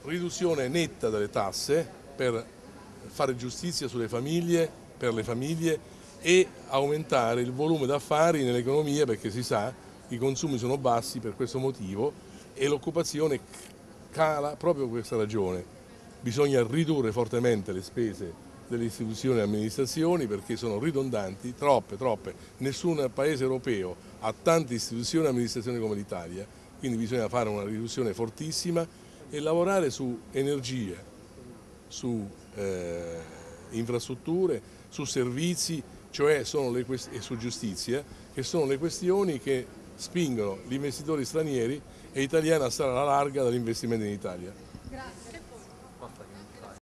riduzione netta delle tasse per fare giustizia sulle famiglie, per le famiglie e aumentare il volume d'affari nell'economia, perché si sa i consumi sono bassi per questo motivo e l'occupazione cala proprio per questa ragione. Bisogna ridurre fortemente le spese delle istituzioni e amministrazioni perché sono ridondanti, troppe. Nessun paese europeo ha tante istituzioni e amministrazioni come l'Italia, quindi bisogna fare una riduzione fortissima e lavorare su energia, su infrastrutture, su servizi, cioè e su giustizia, che sono le questioni che spingono gli investitori stranieri e italiani a stare alla larga dagli investimenti in Italia. Grazie.